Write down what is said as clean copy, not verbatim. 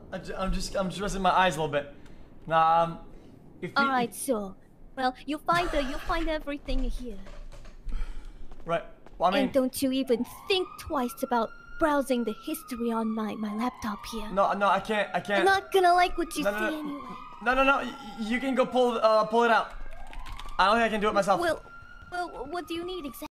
I'm just resting my eyes a little bit. Nah, All right, sure. Well, you'll find everything here. Right. Well, I mean, and don't you even think twice about browsing the history on my laptop here. No, I can't. I'm not gonna like what you see anyway. No. You can go pull it out. I don't think I can do it myself. Well, what do you need exactly?